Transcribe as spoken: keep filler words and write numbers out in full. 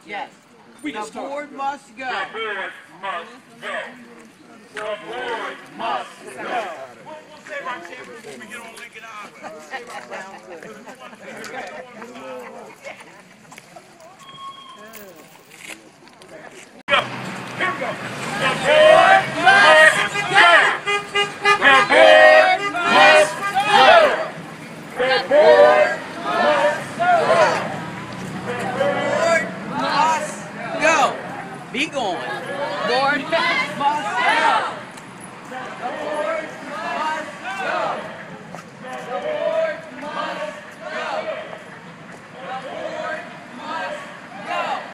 Yes. We The can start. board must go. The board must go. The board must go. We'll, we'll save our chambers when we get on Lincoln Highway. We'll save our Go. Here we go. The board must go. The board must go. The board must go. Board must go. Be going. Board must